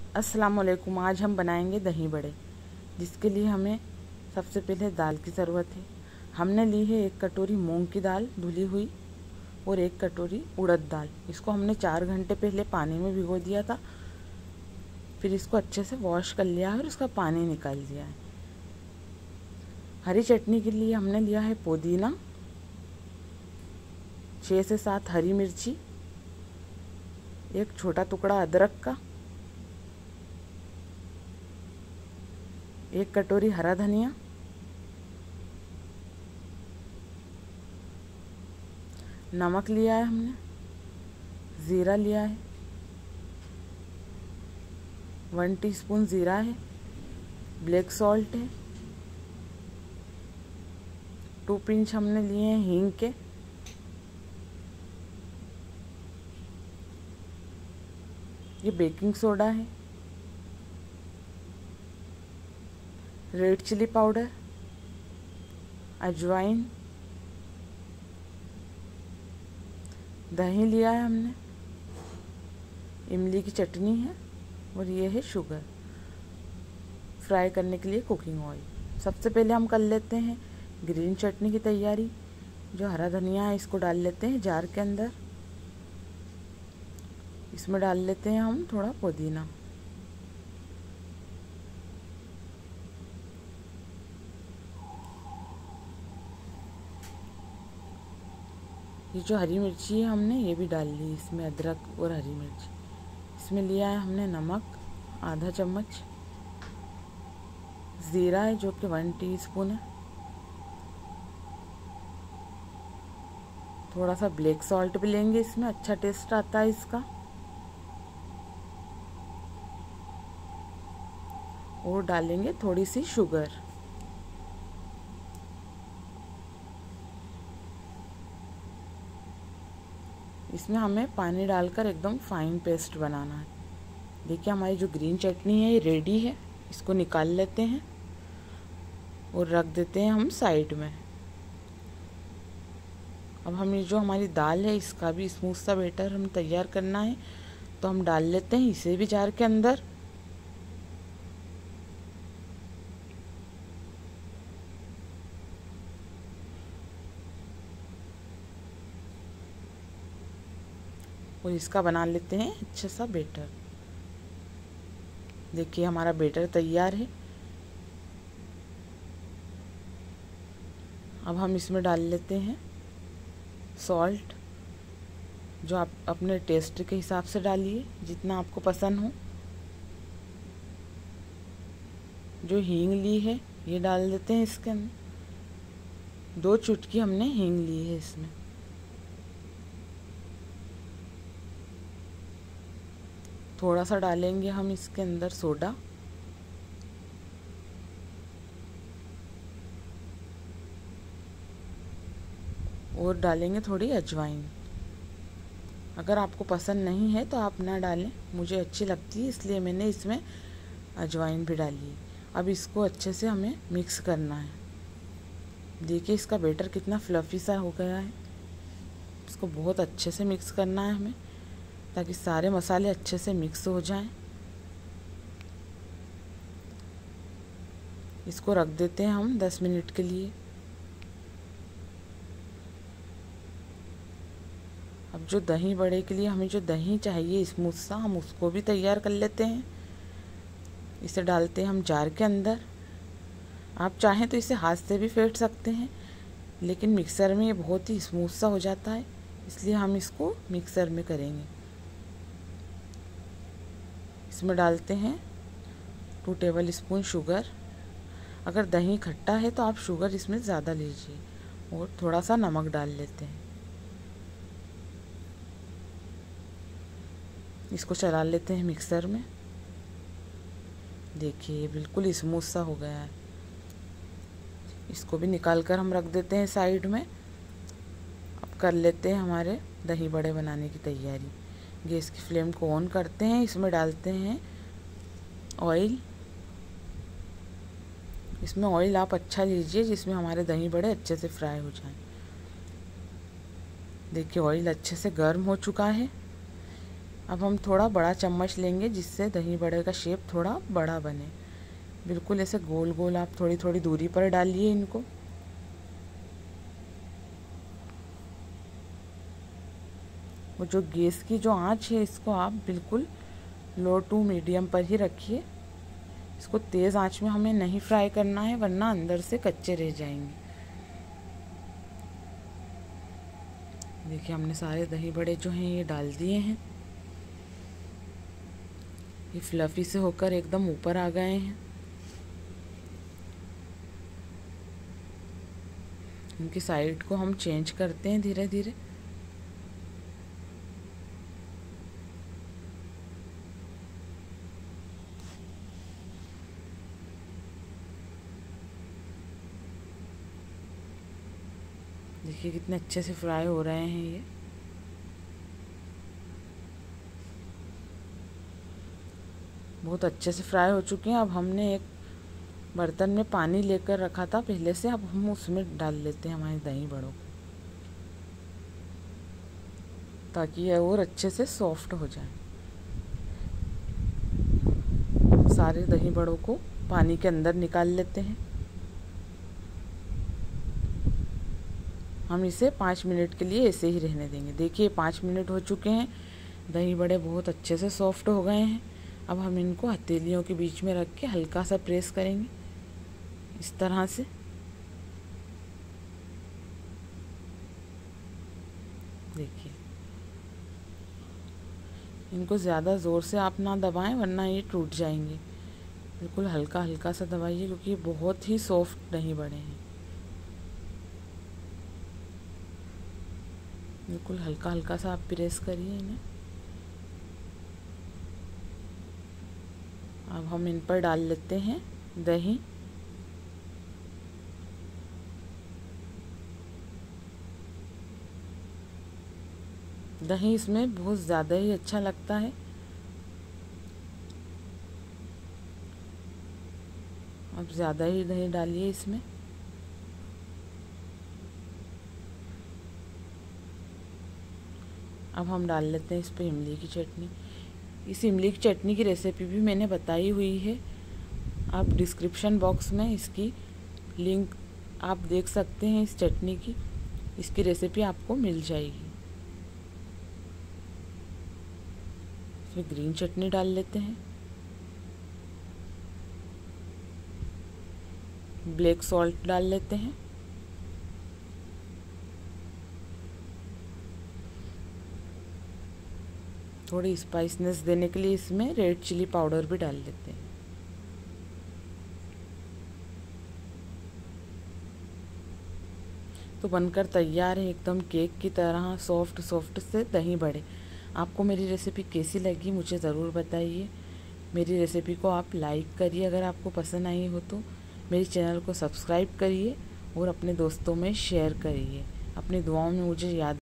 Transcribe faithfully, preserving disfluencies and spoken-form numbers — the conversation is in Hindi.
अस्सलाम वालेकुम। आज हम बनाएंगे दही बड़े, जिसके लिए हमें सबसे पहले दाल की ज़रूरत है। हमने ली है एक कटोरी मूंग की दाल धुली हुई और एक कटोरी उड़द दाल। इसको हमने चार घंटे पहले पानी में भिगो दिया था, फिर इसको अच्छे से वॉश कर लिया है और इसका पानी निकाल दिया है। हरी चटनी के लिए हमने लिया है पुदीना, छः से सात हरी मिर्ची, एक छोटा टुकड़ा अदरक का, एक कटोरी हरा धनिया, नमक लिया है हमने, ज़ीरा लिया है, वन टीस्पून ज़ीरा है, ब्लैक सॉल्ट है, टू पिंच हमने लिए हैं हींग के, ये बेकिंग सोडा है, रेड चिली पाउडर, अजवाइन, दही लिया है हमने, इमली की चटनी है और ये है शुगर। फ्राई करने के लिए कुकिंग ऑयल। सबसे पहले हम कर लेते हैं ग्रीन चटनी की तैयारी। जो हरा धनिया है इसको डाल लेते हैं जार के अंदर। इसमें डाल लेते हैं हम थोड़ा पुदीना। ये जो हरी मिर्ची है हमने ये भी डाल ली इसमें, अदरक और हरी मिर्ची। इसमें लिया है हमने नमक आधा चम्मच, ज़ीरा है जो कि वन टीस्पून है, थोड़ा सा ब्लैक सॉल्ट भी लेंगे, इसमें अच्छा टेस्ट आता है इसका, और डालेंगे थोड़ी सी शुगर। इसमें हमें पानी डालकर एकदम फाइन पेस्ट बनाना है। देखिए हमारी जो ग्रीन चटनी है ये रेडी है। इसको निकाल लेते हैं और रख देते हैं हम साइड में। अब हम ये जो हमारी दाल है इसका भी स्मूथ सा बैटर हम तैयार करना है, तो हम डाल लेते हैं इसे भी जार के अंदर। और इसका बना लेते हैं अच्छा सा बैटर। देखिए हमारा बैटर तैयार है। अब हम इसमें डाल लेते हैं सॉल्ट, जो आप अपने टेस्ट के हिसाब से डालिए जितना आपको पसंद हो। जो हींग ली है ये डाल देते हैं इसके अंदर। दो चुटकी हमने हींग ली है इसमें। थोड़ा सा डालेंगे हम इसके अंदर सोडा, और डालेंगे थोड़ी अजवाइन। अगर आपको पसंद नहीं है तो आप ना डालें, मुझे अच्छी लगती है इसलिए मैंने इसमें अजवाइन भी डाली है। अब इसको अच्छे से हमें मिक्स करना है। देखिए इसका बैटर कितना फ्लफ़ी सा हो गया है। इसको बहुत अच्छे से मिक्स करना है हमें, ताकि सारे मसाले अच्छे से मिक्स हो जाएं। इसको रख देते हैं हम दस मिनट के लिए। अब जो दही बड़े के लिए हमें जो दही चाहिए स्मूथ सा, हम उसको भी तैयार कर लेते हैं। इसे डालते हैं हम जार के अंदर। आप चाहें तो इसे हाथ से भी फेंट सकते हैं, लेकिन मिक्सर में ये बहुत ही स्मूथ सा हो जाता है, इसलिए हम इसको मिक्सर में करेंगे। इसमें डालते हैं टू टेबल स्पून शुगर। अगर दही खट्टा है तो आप शुगर इसमें ज़्यादा लीजिए, और थोड़ा सा नमक डाल लेते हैं। इसको चला लेते हैं मिक्सर में। देखिए बिल्कुल स्मूथ सा हो गया है। इसको भी निकाल कर हम रख देते हैं साइड में। अब कर लेते हैं हमारे दही बड़े बनाने की तैयारी। गैस की फ्लेम को ऑन करते हैं। इसमें डालते हैं ऑयल। इसमें ऑयल आप अच्छा लीजिए जिसमें हमारे दही बड़े अच्छे से फ्राई हो जाएं। देखिए ऑयल अच्छे से गर्म हो चुका है। अब हम थोड़ा बड़ा चम्मच लेंगे जिससे दही बड़े का शेप थोड़ा बड़ा बने। बिल्कुल ऐसे गोल गोल आप थोड़ी थोड़ी दूरी पर डालिए इनको। वो जो गैस की जो आंच है इसको आप बिल्कुल लो टू मीडियम पर ही रखिए। इसको तेज़ आंच में हमें नहीं फ्राई करना है वरना अंदर से कच्चे रह जाएंगे। देखिए हमने सारे दही बड़े जो हैं ये डाल दिए हैं। ये फ्लफी से होकर एकदम ऊपर आ गए हैं। इनकी साइड को हम चेंज करते हैं धीरे धीरे। देखिए कितने अच्छे से फ्राई हो रहे हैं ये। बहुत अच्छे से फ्राई हो चुके हैं। अब हमने एक बर्तन में पानी लेकर रखा था पहले से, अब हम उसमें डाल लेते हैं हमारे दही बड़ों को, ताकि ये और अच्छे से सॉफ्ट हो जाए। सारे दही बड़ों को पानी के अंदर निकाल लेते हैं। हम इसे पाँच मिनट के लिए ऐसे ही रहने देंगे। देखिए पाँच मिनट हो चुके हैं। दही बड़े बहुत अच्छे से सॉफ्ट हो गए हैं। अब हम इनको हथेलियों के बीच में रख के हल्का सा प्रेस करेंगे इस तरह से। देखिए इनको ज़्यादा ज़ोर से आप ना दबाएं वरना ये टूट जाएंगे। बिल्कुल हल्का हल्का सा दबाइए क्योंकि ये बहुत ही सॉफ्ट दही बड़े हैं। बिल्कुल हल्का हल्का सा आप प्रेस करिए इन्हें। अब हम इन पर डाल लेते हैं दही। दही इसमें बहुत ज़्यादा ही अच्छा लगता है। अब ज़्यादा ही दही डालिए इसमें। अब हम डाल लेते हैं इस पर इमली की चटनी। इस इमली की चटनी की रेसिपी भी मैंने बताई हुई है। आप डिस्क्रिप्शन बॉक्स में इसकी लिंक आप देख सकते हैं। इस चटनी की इसकी रेसिपी आपको मिल जाएगी। इसमें ग्रीन चटनी डाल लेते हैं। ब्लैक सॉल्ट डाल लेते हैं। थोड़ी स्पाइसनेस देने के लिए इसमें रेड चिली पाउडर भी डाल लेते हैं। तो बनकर तैयार है एकदम केक की तरह सॉफ्ट सॉफ्ट से दही बड़े। आपको मेरी रेसिपी कैसी लगी मुझे ज़रूर बताइए। मेरी रेसिपी को आप लाइक करिए अगर आपको पसंद आई हो तो। मेरे चैनल को सब्सक्राइब करिए और अपने दोस्तों में शेयर करिए। अपनी दुआओं में मुझे याद